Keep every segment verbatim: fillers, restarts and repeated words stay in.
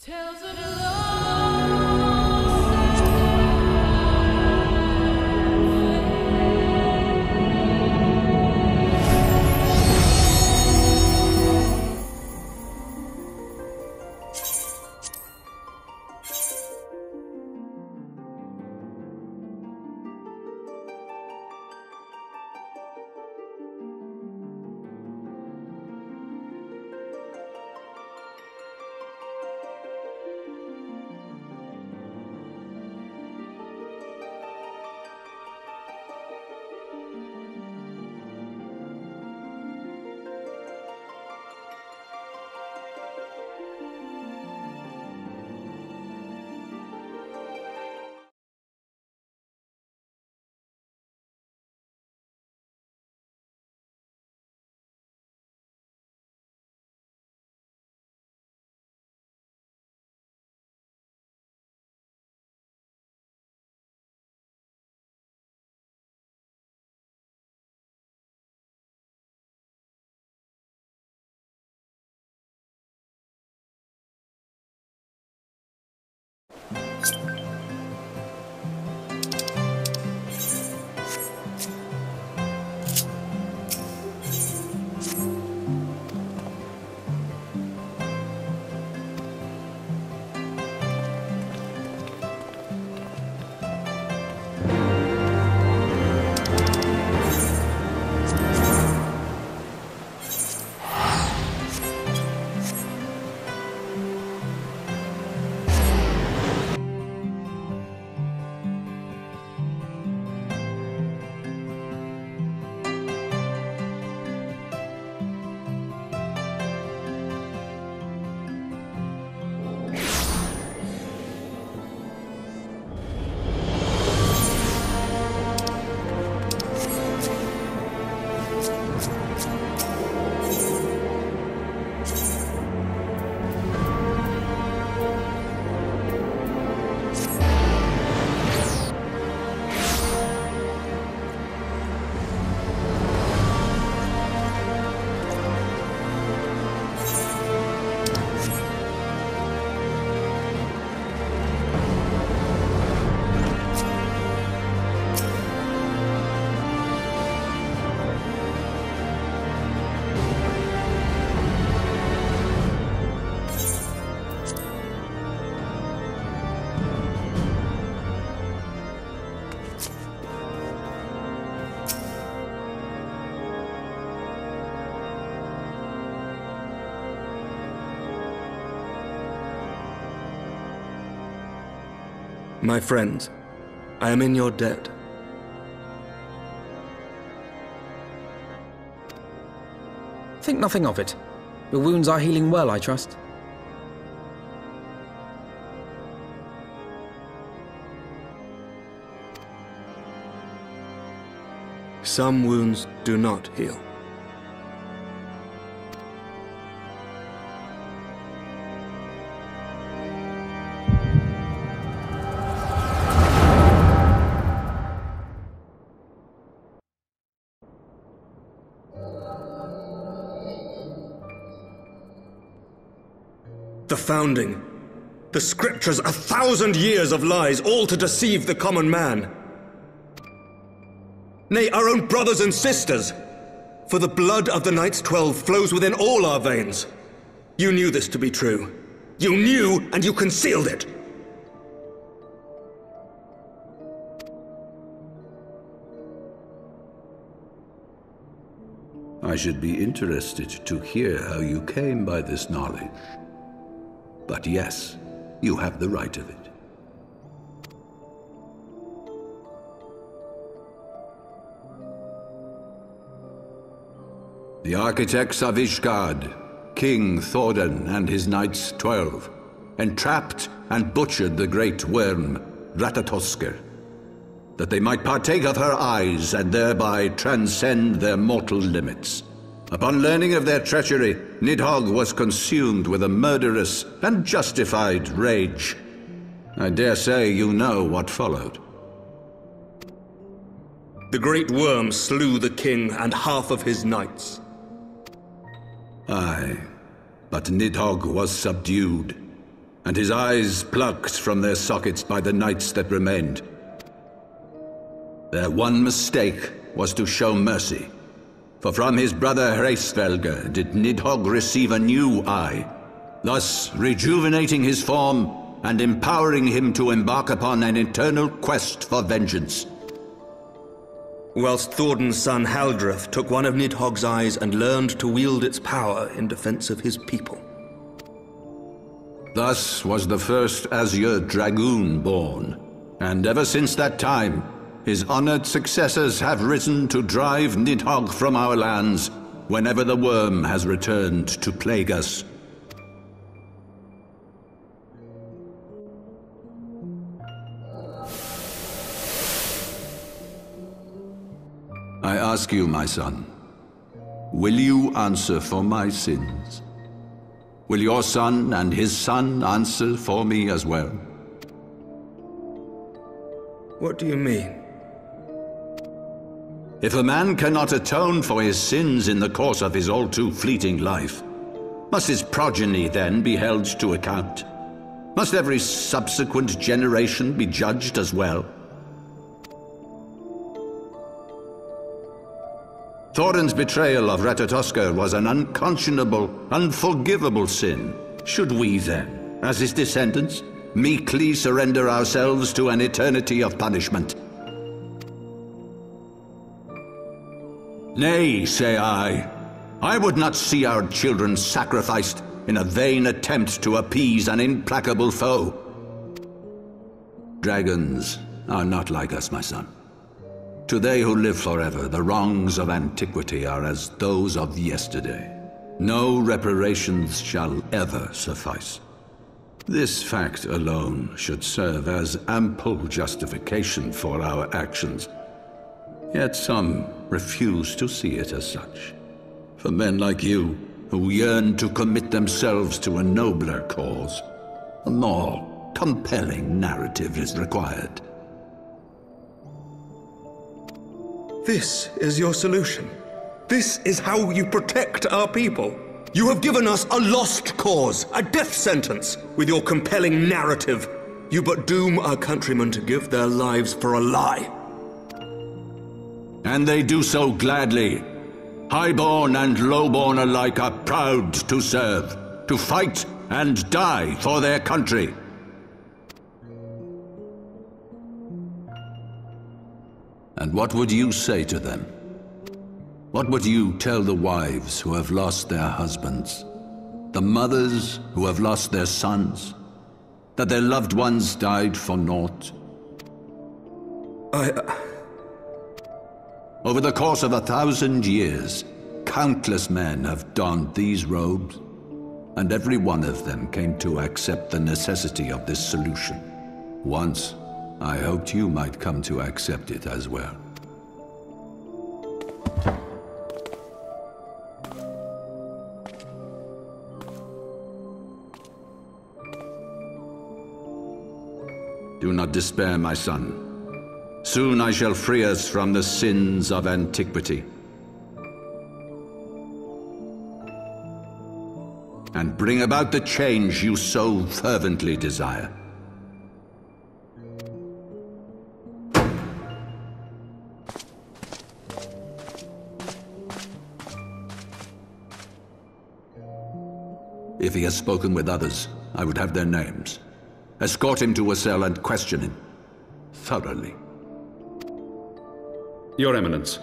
Tales of love. My friends, I am in your debt. Think nothing of it. Your wounds are healing well, I trust. Some wounds do not heal. The Founding. The Scriptures, a thousand years of lies, all to deceive the common man. Nay, our own brothers and sisters. For the blood of the Knights Twelve flows within all our veins. You knew this to be true. You knew, and you concealed it. I should be interested to hear how you came by this knowledge. But yes, you have the right of it. The architects of Ishgard, King Thordan and his Knights Twelve, entrapped and butchered the great worm, Ratatoskr, that they might partake of her eyes and thereby transcend their mortal limits. Upon learning of their treachery, Nidhogg was consumed with a murderous and justified rage. I dare say you know what followed. The great worm slew the king and half of his knights. Aye, but Nidhogg was subdued. and his eyes plucked from their sockets by the knights that remained. Their one mistake was to show mercy, for from his brother Hraesvelgr did Nidhogg receive a new eye, thus rejuvenating his form and empowering him to embark upon an eternal quest for vengeance. Whilst Thordan's son Haldreth took one of Nidhogg's eyes and learned to wield its power in defense of his people. Thus was the first Azure Dragoon born, and ever since that time, his honored successors have risen to drive Nidhogg from our lands whenever the worm has returned to plague us. I ask you, my son, will you answer for my sins? Will your son and his son answer for me as well? What do you mean? If a man cannot atone for his sins in the course of his all too fleeting life, must his progeny then be held to account? Must every subsequent generation be judged as well? Thorin's betrayal of Ratatoskr was an unconscionable, unforgivable sin. Should we then, as his descendants, meekly surrender ourselves to an eternity of punishment? Nay, say I. I would not see our children sacrificed in a vain attempt to appease an implacable foe. Dragons are not like us, my son. To they who live forever, the wrongs of antiquity are as those of yesterday. No reparations shall ever suffice. This fact alone should serve as ample justification for our actions. Yet some refuse to see it as such. For men like you, who yearn to commit themselves to a nobler cause, a more compelling narrative is required. This is your solution. This is how you protect our people. You have given us a lost cause, a death sentence. With your compelling narrative, you but doom our countrymen to give their lives for a lie. And they do so gladly. Highborn and lowborn alike are proud to serve, to fight and die for their country. And what would you say to them? What would you tell the wives who have lost their husbands? The mothers who have lost their sons? That their loved ones died for naught? I... Uh... Over the course of a thousand years, countless men have donned these robes, and every one of them came to accept the necessity of this solution. Once, I hoped you might come to accept it as well. Do not despair, my son. Soon I shall free us from the sins of antiquity, and bring about the change you so fervently desire. If he has spoken with others, I would have their names. Escort him to a cell and question him thoroughly. Your Eminence.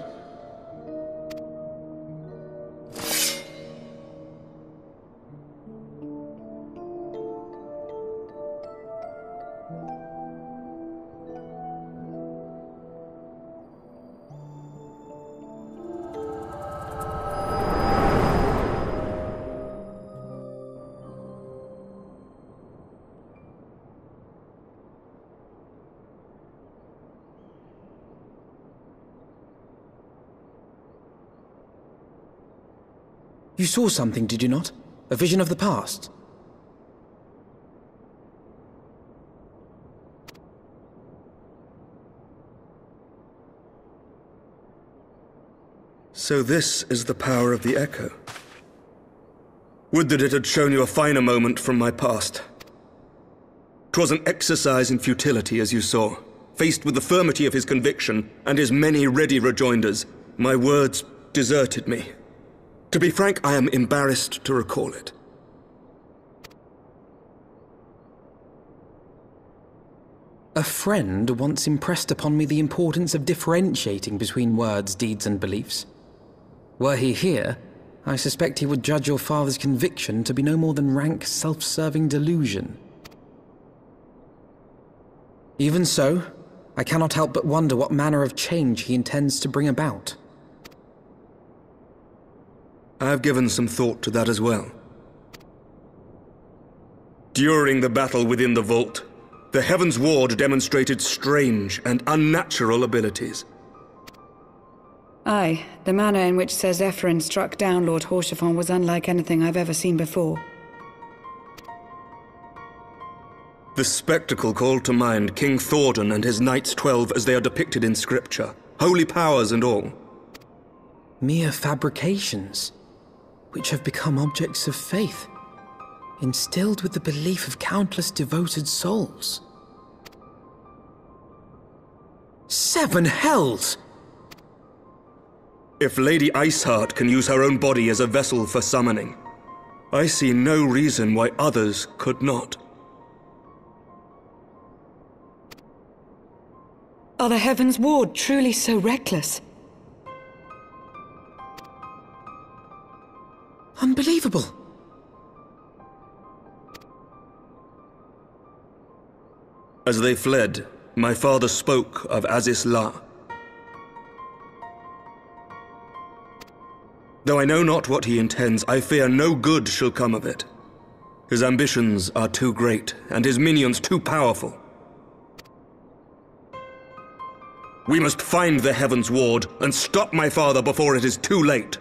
You saw something, did you not? A vision of the past? So this is the power of the Echo. Would that it had shown you a finer moment from my past. 'Twas an exercise in futility, as you saw. Faced with the firmity of his conviction and his many ready rejoinders, my words deserted me. To be frank, I am embarrassed to recall it. A friend once impressed upon me the importance of differentiating between words, deeds, and beliefs. Were he here, I suspect he would judge your father's conviction to be no more than rank self-serving delusion. Even so, I cannot help but wonder what manner of change he intends to bring about. I have given some thought to that as well. During the battle within the vault, the Heaven's Ward demonstrated strange and unnatural abilities. Aye, the manner in which Sir Zephyrin struck down Lord Haurchefant was unlike anything I've ever seen before. The spectacle called to mind King Thordan and his Knights Twelve as they are depicted in scripture, holy powers and all. Mere fabrications, which have become objects of faith, instilled with the belief of countless devoted souls. Seven hells! If Lady Iceheart can use her own body as a vessel for summoning, I see no reason why others could not. Are the Heaven's Ward truly so reckless? Unbelievable! As they fled, my father spoke of Azys La. Though I know not what he intends, I fear no good shall come of it. His ambitions are too great, and his minions too powerful. We must find the Heaven's Ward and stop my father before it is too late.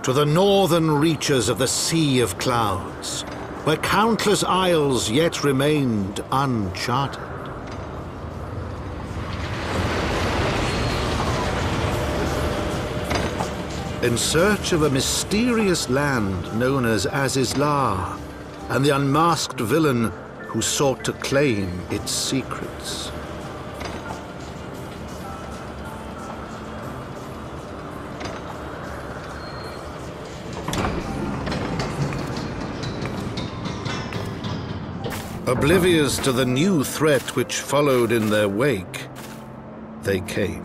to the northern reaches of the Sea of Clouds, where countless isles yet remained uncharted. In search of a mysterious land known as Azizlar, and the unmasked villain who sought to claim its secrets. Oblivious to the new threat which followed in their wake, they came.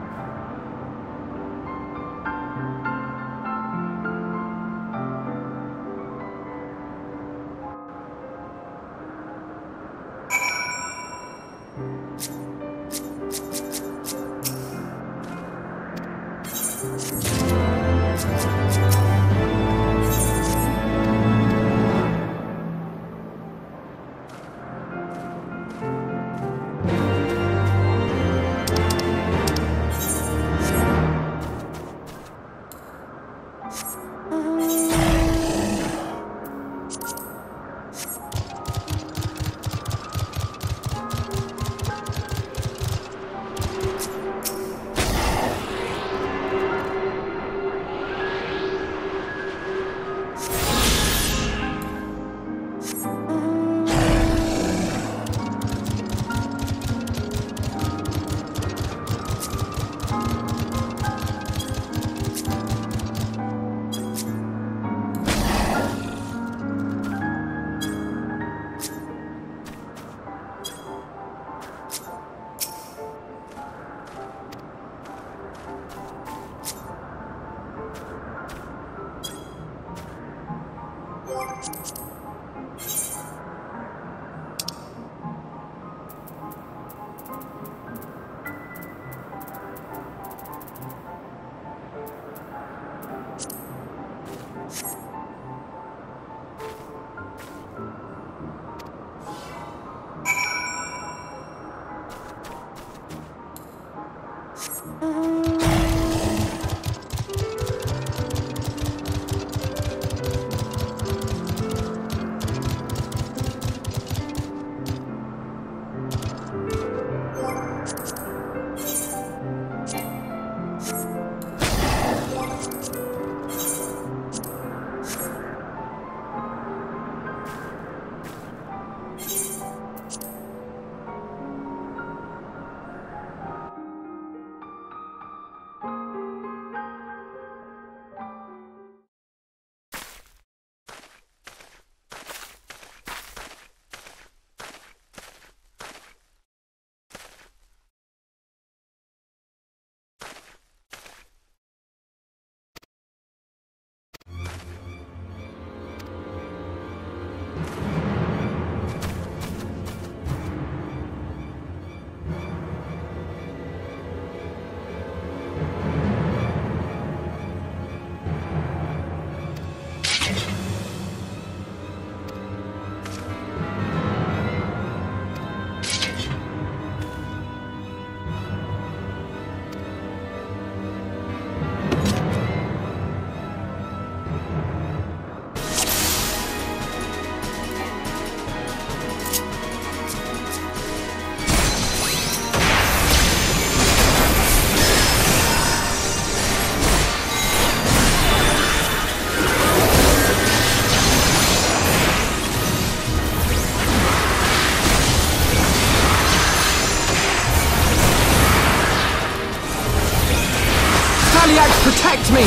Protect me!